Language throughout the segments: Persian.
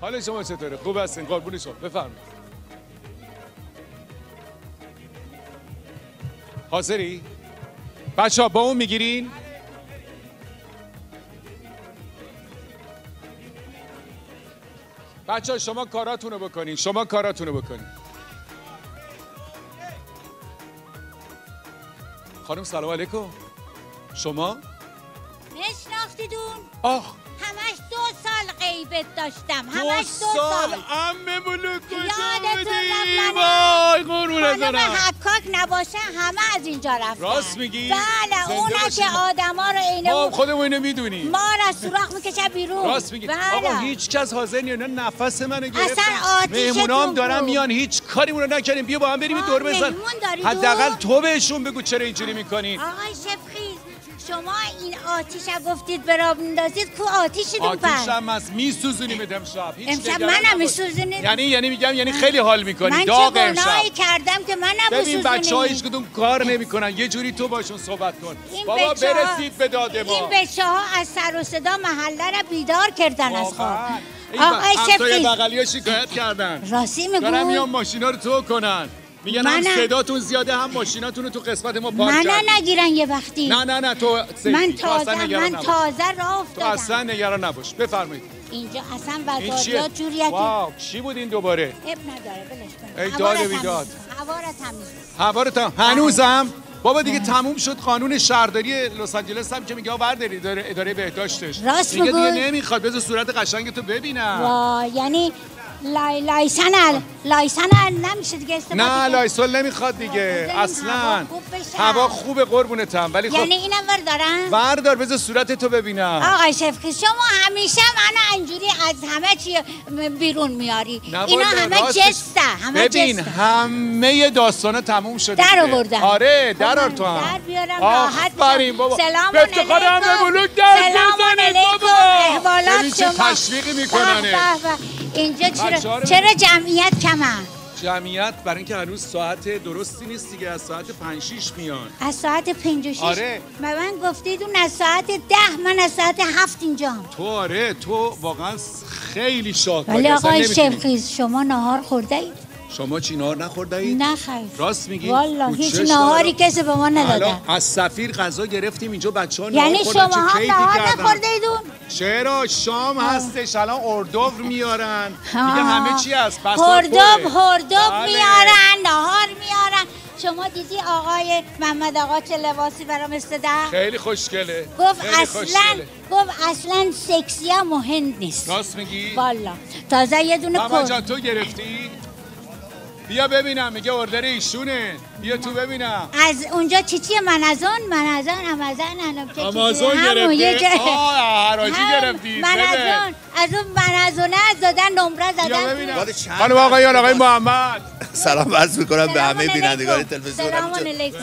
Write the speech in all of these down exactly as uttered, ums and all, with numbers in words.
حالا شما چطوره؟ خوب هستین؟ قربون شما. بفرمایید. حاضری؟ بچه‌ها با اون میگیرین؟ بچه‌ها شما کاراتونو بکنین. شما کاراتونو بکنین. خانم سلام علیکم. شما؟ نشناختیدون؟ آخ همش دو سال غیبت داشتم. دو همش دو سال سال. عمه ملوک کجا یادتون بودی؟ رفت وای قربونت خانم برم. حکاک نباشه همه از اینجا رفتن. راست میگی؟ بله زنده اونا باشی. که آدما رو عین ما اون خودمون اینو میدونیم. ما را سوراخ میکشه بیرون. راست میگی. بله. آقا هیچ کس حاضر نیست. اینا نفس منو گرفتن. اصلا آتیشتون مهمونام دارن بود. میان هیچ کاریمون رو نکردیم. بیا با هم بریم این دور بزن. مهمون داریدون؟ حداقل تو بهشون بگو چرا اینجوری میکنین. آقای شفخیز شما این آتیش گفتید براب اندازید کو آتیشیدون آتیش پس هم هست میسوزونیم امشب. هیچ امشب نگران منم نباش. میسوزونید. یعنی یعنی میگم یعنی خیلی حال میکنی. من چه داغ امشب. گناهی کردم که منم ببین میسوزونید. بچه‌ها هیچ کدوم کار نمیکنن. یه جوری تو باشون صحبت کن. این بابا بچه‌ها- برسید به داد ما. این بچه ها از سر و صدا محله را بیدار کردن از خواب. واقعاً. این آقای همسایه شفقی بغلی شکایت کردن. راستی میگو دارن میان ماشینا رو تو کنن. میگن هم منم- صداتون زیاده هم ماشیناتون رو تو قسمت ما پارک منو کردین. نگیرن یه وقتی. نه نه نه تو سیفی. من تو اصلا تازه نگران من نباش. تازه راه تو افتادم. اصلا نگران نباش. بفرمایید. اینجا اصلا این چیه؟ وضعیت جوریه که واو چی بود این دوباره؟ اب نداره بلش کن. ای هوا داد را بیداد. تمیز کن. هوا را تمیز کن. هوا رو تا هنوزم بابا دیگه تموم شد قانون شهرداری لس آنجلس هم که میگه آ برداری اداره اداره بهداشتش. راست میگه دیگه بگو. نمیخواد بذار صورت قشنگ تو ببینم. وای یعنی لای لایسن ال لایسن ال نمیشه دیگه استفاده نه کرد. لایسول نمیخواد دیگه بذاریم اصلا. هوا خوب بشه. هوا خوبه قربونتم ولی خب یعنی اینم ور دارن؟ بردار بذار صورت تو ببینم. آقای شفقی شما همیشه منو اینجوری از همه چی بیرون میاری. نه اینا والا، همه راستش. جسته همه ببین جسته. همه داستانا تموم شده در دیگه. آوردن. آره در خب آر من تو هم در بیارم راحت آفرین بشم. بابا سلام به افتخار علیکم. همه ملوک در سلام بزنید علیکم. بابا. احوالات ببین چه شما. تشویقی میکننه. به به به. اینجا بچه‌ها چرا رو چرا جمعیت کمه؟ جمعیت برای اینکه هنوز ساعت درستی نیست دیگه از ساعت پنج شیش میان. از ساعت پنج و شیش آره. به من گفتید اون از ساعت ده من از ساعت هفت اینجام. تو آره تو واقعا خیلی شاهکاری ولی اصلا آقای نمی‌تونی. شفقیز شما نهار خورده اید؟ شما چی نهار نخورده اید؟ نه خیر. راست میگی؟ والا رو هیچ چش نهاری دارم. کسی به ما نداده. الان از سفیر غذا گرفتیم اینجا بچه‌ها نهار یعنی خوردن. شما چه هم کیفی نهار کردن. نخورده ایدون؟ چرا شام هستش الان اردوف میارن دیگه آه. همه چی هست بس هردوب هردوب بله. میارن نهار میارن. شما دیدی آقای محمد آقا چه لباسی برام استده؟ خیلی خوشگله گفت خیلی اصلا خوشگله. گفت اصلا سکسی هم مهم نیست. راست میگی؟ والا تازه یه دونه ماما کن. جان تو گرفتی؟ بیا ببینم میگه اردر ایشونه بیا تو ببینم از اونجا چی چیه منزون منزون امازون انم چه آمازون گرفتی؟ آه حراجی گرفتی منزون از اون منزونه دادن نمره بیا زدن. ببینم خانم آقایان آقای محمد سلام عرض میکنم به سلام همه علیکم. بینندگان تلویزیون. سلام علیکم.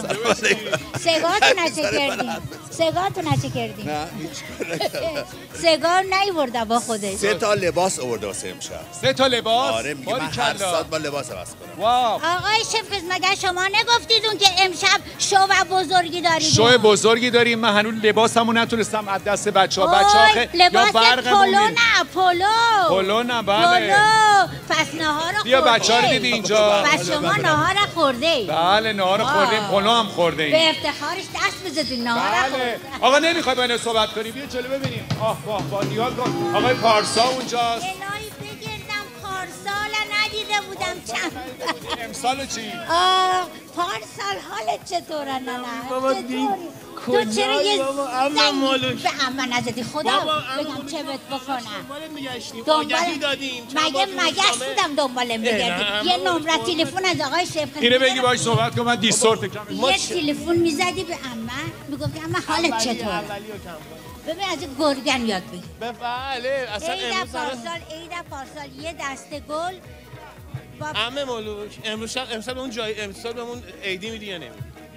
سگاتو نچه کردیم سگاتو نچه کردیم نه هیچ کار سگار نیورده با خودش. سه تا لباس آورده واسه امشب. سه تا لباس آره میگه من هر ساعت با لباس عوض کنم. واو آقای شفقیز مگه شما نگفتیدون که امشب شو و بزرگی دارید؟ شو بزرگی داریم من هنوز لباسمو نتونستم از دست بچه‌ها بچه‌ها اوی، خیلی یا لباس برقمون پلو میره. نه پلو پلو نه بله پلو پس نهار رو بیا خورده بچه‌ها رو دیدی اینجا پس شما نهار رو خورده ای. بله نهار خوردیم پلو هم خورده به ایم افتخارش دست بزدین نهار رو بله خورده. آقا نمیخوای با اینو صحبت کنی بیا جلو ببینیم آه واه واه نگاه کن آقای پارسا اونجاست الهی بگردم پارسال ندیده بودم چند امسال چی؟ آه پارسال حالت چطوره نه بابا چطوری؟ دی- تو چرا کجایی یه بابا؟ عمه زنگ مالوش. به عمه نزدی خدا بابا بگم چه بهت بکنم دنبالت میگشتیم دنبال آگهی دادیم چند مگه بار تو مگه روزنامه. بودم دنبالم بگردی نه، یه بابا، نمره قربونت. تلفن از آقای شفقی اینه بگی باهاش صحبت کن من دیستورت کم یه تلفن میزدی به عمه میگفتی عمه حالت اولی- چطوره اولی و کم کن. ببین از این گرگن یاد بگیر به بله اصلا عید امروز همه- پارسال عید پارسال یه دسته گل با عمه مولوک امروز شب امسال اون جای امسال بهمون عیدی میدی یا نمیدی؟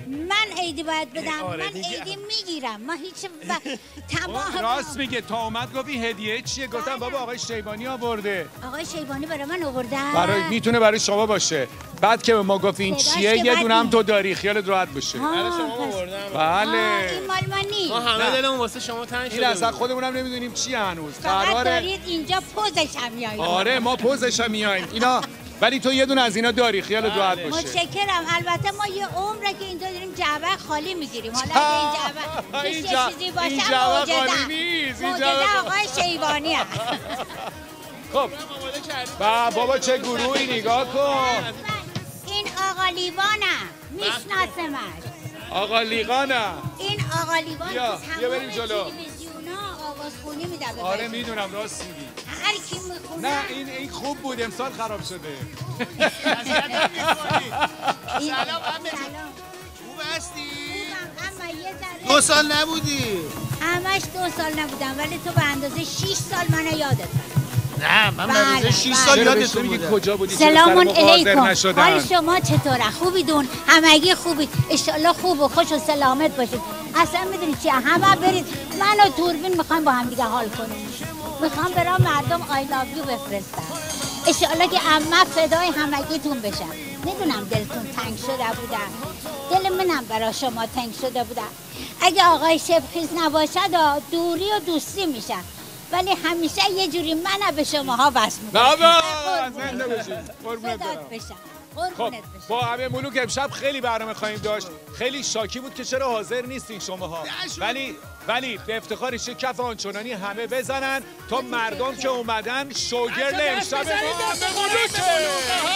من عیدی باید بدم. آره من دیگه. عیدی میگیرم. ما هیچ و... تمام راست میگه تا اومد گفتی هدیه چیه؟ گفتم بابا آقای شیبانی آورده. آقای شیبانی برای من آوردن. برای میتونه برای شما باشه. بعد که به ما گفت این صداش چیه که یه بد دونه هم نیست. تو داری خیالت راحت باشه. آه، برای شما پس- آوردم. آه، بله. این مال من نیست. ما همه نه. دلمون واسه شما تنگ این شده اصلا بود. خودمونم نمیدونیم چی هنوز. فقط قراره دارید اینجا پوزش هم میایید. آره ما پوزش هم میایم. اینا ولی تو یه دونه از اینا داری خیالت راحت باشه. متشکرم. البته ما یه عمره که اینجا داریم جعبه خالی میگیریم. حالا اگه این جعبه توش این یه جع- چیزی این باشه جعبه موجزه. خالی نیست. این موجزه جعبه- آقای شیبانی هست. خب آماده کردیم. با بابا چه گروهی نگاه کن. این آقا لیوانم میشناسمش. آقا لیقانه. این آقا لیوان بیا، تو بیا تمام بریم جلو. تلویزیونا آوازخونی میده به آره بچه. میدونم راست میگی. هر کی میخونه نه این این خوب بود امسال خراب شده. اذیتم می‌کنی. این- سلام عمه. سلام. خوب هستی؟ خوبم اما یه ذره دو سال نبودی. همش دو سال نبودم ولی تو به اندازه شیش سال منو یادت. نه من بله، به شش بله. سال چرا بهش یادتون نمیگی بوده. کجا بودی؟ چرا سلامون سر موقع حاضر علیکم. نشدن؟ حال شما چطوره؟ خوبیدون؟ همگی خوبید؟ اشالله خوب و خوش و سلامت باشید. اصلا میدونی چیه؟ همه برید. من و دوربین میخوایم با هم دیگه حال کنیم. میخوام برام مردم آی لاو یو بفرستم. اشالله که عمه فدای همگیتون بشم. میدونم دلتون تنگ شده بودن. دل منم برای شما تنگ شده بودن. اگه آقای شبخیز نباشد دوری و دوستی میشن. ولی همیشه یه جوری من به شماها وصل میکنم. بابا زنده باشید. قربونت فدات برم. بشم. خب قربونت بشم. با همه ملوک امشب خیلی برنامه خواهیم داشت. خیلی شاکی بود که چرا حاضر نیستین شماها. ولی ولی به افتخارش یه کف آنچنانی همه بزنن تا مردم که اومدن شوگرد امشب ما همه ملوکه.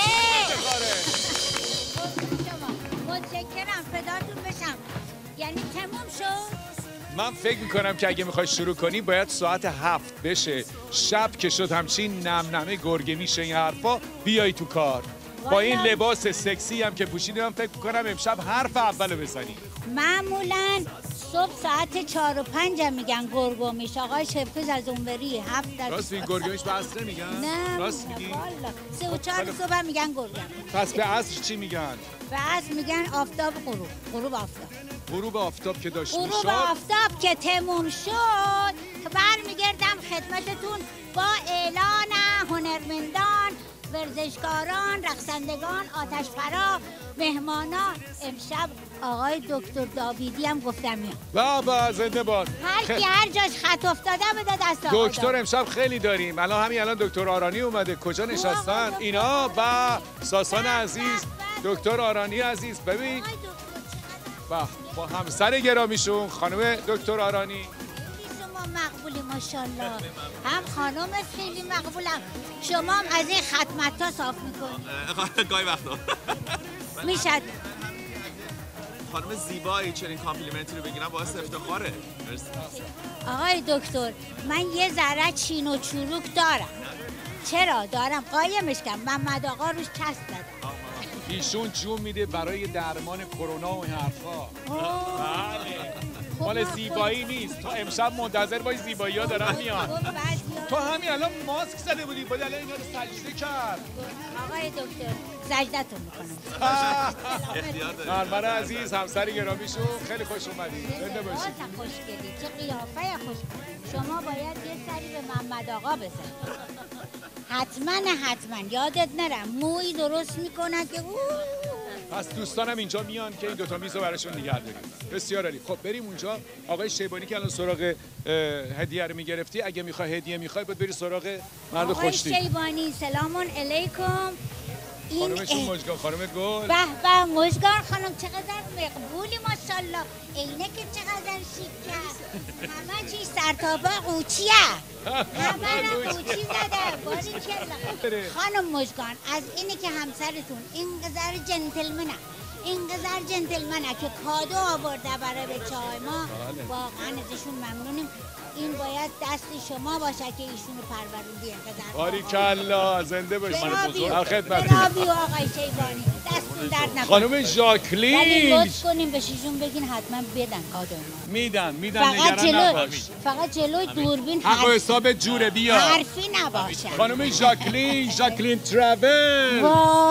متشکرم. فداتون بشم. یعنی تموم شد؟ من فکر میکنم که اگه میخوای شروع کنی باید ساعت هفت بشه. شب که شد همچین نم نمه گرگه میشه این حرفا بیای تو کار. با این والا. لباس سکسی هم که پوشیدی من فکر میکنم امشب حرف اول بزنی. معمولا صبح ساعت چهار و پنج هم میگن گرگو میشه. آقای شفیز از اونوری هفت در راست میگی گرگومیش به عصر میگن؟ نه راست میگی؟ والا. سه و چهار صبح هم میگن گرگم. پس به عصر چی میگن؟ و از میگن آفتاب غروب. غروب آفتاب. غروب آفتاب که داشت غروب میشد. آفتاب که تموم شد که برمیگردم خدمتتون با اعلان هنرمندان، ورزشکاران، رقصندگان، آتش‌پرا، مهمانان. امشب آقای دکتر داویدی هم گفتم میاد. بابا زنده باد. هر کی هر جاش خط افتاده بده دست آقای دکتر امشب خیلی داریم. الان همین الان دکتر آرانی اومده. کجا نشستن؟ اینا با ساسان عزیز، دکتر آرانی عزیز. ببین آقای دکتر با با همسر گرامیشون خانم دکتر آرانی. خیلی شما مقبولی ماشاءالله. هم خانم خیلی مقبولم. شما هم از این خدمت صاف میکنید. گاهی وقتا میشد. خانم زیبایی چنین کامپلیمنتی رو بگیرم باعث افتخاره. مرسی. آقای دکتر من یه ذره چین و چروک دارم. چرا دارم؟ قایمش کردم. محمد آقا روش چسب زدم. ایشون جون میده برای درمان کرونا و این حرفا. بله. خب مال من زیبایی نیست. تو امشب منتظر باش زیبایی ها دارن میان. خب بعضیا- تو همین الان ماسک زده بودی باید الان اینا رو سجده کرد. آقای دکتر سجدتون میکنم. اختیار داری. نرمن عزیز همسر گرامیشون خیلی خوش اومدید. زنده باشید. خوشگلی چه قیافه خوش. شما باید یه سری به محمد آقا بزنید. حتما حتما یادت نرم موی درست میکنن که اوه. پس دوستانم اینجا میان که این دوتا میز رو براشون نگه داریم. بسیار عالی. خب بریم اونجا. آقای شیبانی که الان سراغ اه، هدیه رو میگرفتی اگه میخوای هدیه میخوای باید بری سراغ مرد آقای خوشتی. شیبانی سلامون علیکم. این خانمشون مژگان خانم گل. به به مژگان خانم چقدر مقبولی ماشاءالله. عینه که چقدر شیک کرد. همه چیز سر تا پا قوچیه. همه رو قوچی زده. باری کلا. خانم مژگان از اینی که همسرتون اینقدر جنتلمنه اینقدر جنتلمنه که کادو آورده برای بچه های ما واقعا ازشون ممنونیم. این باید دست شما باشه که ایشونو پروروندی اینقدر. باریکلا زنده باشید. برابی در خدمت. برابی آقای شیبانی دستون درد نکنه. خانم ولی ژاکلین لطف کنیم به شیشون بگین حتما بدن کادو ما. میدن میدن فقط نگران جلو نباش. فقط جلوی دوربین حق و حرف حساب جوره بیا. حرفی نباشه. خانم ژاکلین ژاکلین تراول. وای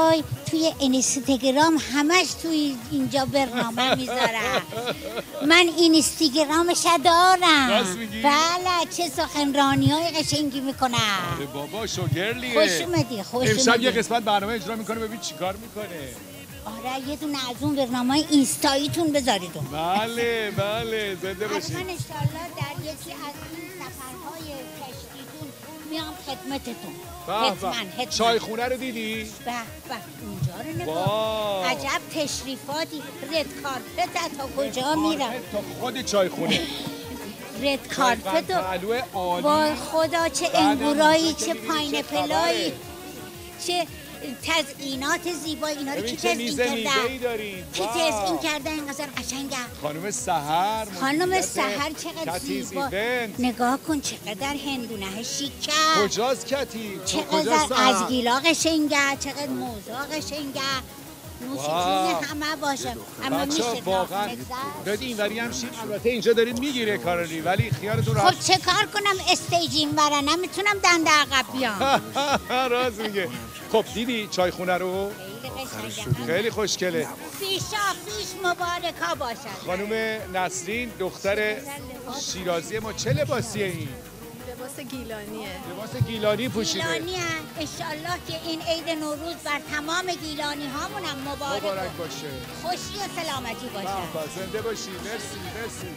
توی اینستاگرام همش توی اینجا برنامه میذارم. من اینستاگرامش دارم. راست میگی؟ بله چه سخنرانی های قشنگی میکنم. آره بابا شوگرلیه. خوش اومدی خوش اومدی. امشب یه قسمت برنامه اجرا میکنه ببین چیکار میکنه. آره یه دونه از اون برنامه اینستاییتون بذارید اون. بله بله زنده باشید. حتما انشالله در یکی از این سفرهای کشتیتون میام خدمتتون. حتما حتما. چای خونه رو دیدی؟ به به اونجا رو نگاه. عجب تشریفاتی. رد کارپت تا کجا میرم؟ تا خود چای خونه. رد کارپت و وای خدا چه انگورایی چه پاینپلایی چه تزئینات زیبایی. اینا رو کی تزئین کرده؟ کی تزئین کرده اینقدر قشنگه؟ خانم سحر. خانم سحر چقدر زیبا. نگاه کن چقدر هندونه شیکه. کجاست کتی؟ چقدر از گیلا قشنگه، چقدر موزا قشنگه. نوش جون همه باشه. اما میشه واقعا دادی اینوری هم شید. البته اینجا دارید میگیره کاراری ولی خیالتون راحت. خب چه کار کنم استیج این برا نمیتونم دنده عقب بیام. راست میگه. خب دیدی چای خونه رو؟ خیلی خوشگله. پیشا پیش مبارکا باشد. خانم نسرین دختر شیرازی ما چه لباسیه این؟ لباس گیلانیه. لباس گیلانی پوشیده. گیلانی هم انشالله که این عید نوروز بر تمام گیلانی هامون هم مبارک, مبارک باشه. خوشی و سلامتی باشه. زنده باشی. مرسی مرسی.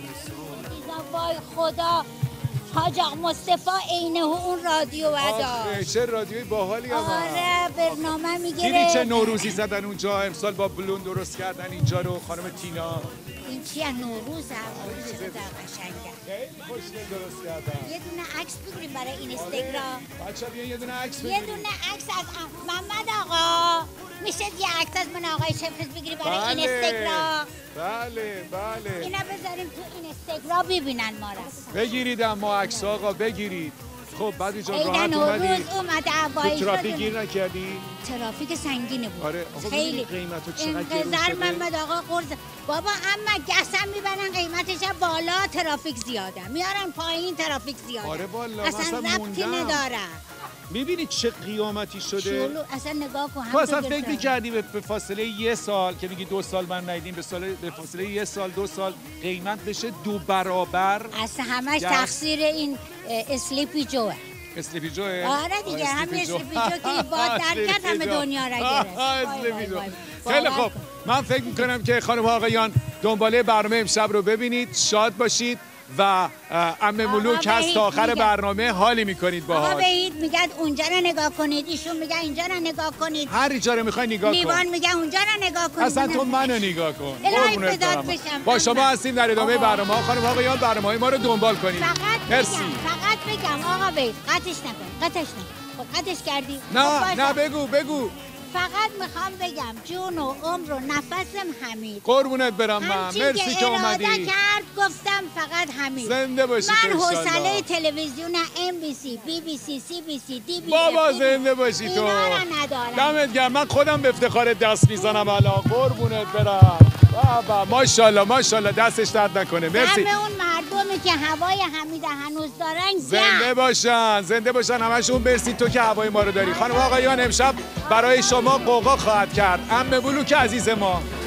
وای خدا حاج آقا مصطفی عینه اون رادیو ودا. چه رادیوی باحالی هم. آره برنامه میگیره. دیدی چه نوروزی زدن اونجا امسال با بلون درست کردن اینجا رو خانم تینا. این چیه نوروز هم چقدر قشنگه. خیلی خوشگل درست کردن. یه دونه عکس بگیریم برای اینستاگرام. بچه‌ها بیا یه دونه عکس بگیریم. یه دونه عکس از محمد آقا. میشه یه عکس از من آقای شفیق بگیری برای بله. اینستاگرام. بله بله. اینا بذاریم تو اینستاگرام ببینن ما را. بگیرید اما عکس آقا بگیرید. خب بعد اینجا راحت اومدی. اومدی. اومده تو عبایی ترافیک گیر نکردی؟ ترافیک سنگینه بود. آره خیلی قیمتو چقدر گرون انقدر شده. محمد آقا قرض بابا اما گسم میبرن قیمتش بالا ترافیک زیاده میارن پایین ترافیک زیاده. آره والا اصلا ربطی نداره. میبینی چه قیامتی شده؟ شلو اصلا نگاه کن. تو اصلا فکر میکردی به فاصله یه سال که میگی دو سال من ندیدیم به سال به فاصله یه سال دو سال قیمت بشه دو برابر؟ اصلا همش تقصیر این اسلیپی جوه. اسلیپی جوه؟ آره دیگه هم اسلیپی جو که باد در کرد همه دنیا را گرفت. اسلیپی جو. خیلی خوب من فکر میکنم که خانم آقایان دنباله برنامه امشب رو ببینید شاد باشید و عمه ملوک هست تا آخر برنامه حالی میکنید باهاش. آقا بهید میگن اونجا رو نگاه کنید ایشون میگن اینجا رو نگاه کنید. هر جا رو میخوای نگاه کن. لیوان میگن اونجا رو نگاه کنید. اصلا تو منو نگاه کن. الهی فدات بشم. با شما هستیم در ادامه برنامه ها. خانم آقایان برنامه ما رو دنبال کنید. فقط مرسی. بگم فقط بگم آقا بهید قطعش نکن. قطعش نکن. خب قطعش کردی؟ نه نه بگو بگو. فقط میخوام بگم جون و عمر و نفسم حمید. قربونت برم من. مرسی که اومدی. اراده کرد گفتم فقط حمید. زنده باشی. من حوصله تلویزیون ام بی سی، بی بی سی، سی بی سی، دی بی بابا زنده باشی تو. اینا رو ندارم. دمت گرم. من خودم به افتخار دست میزنم الان. قربونت برم. بابا ماشاءالله ماشاءالله دستش درد نکنه. مرسی. همه اون مردمی که هوای حمید هنوز دارن زنده باشن. زنده باشن همشون. مرسی تو که هوای ما رو داری. خانم آقایان امشب برای شما قوقا خواهد کرد عمه ملوک عزیز ما.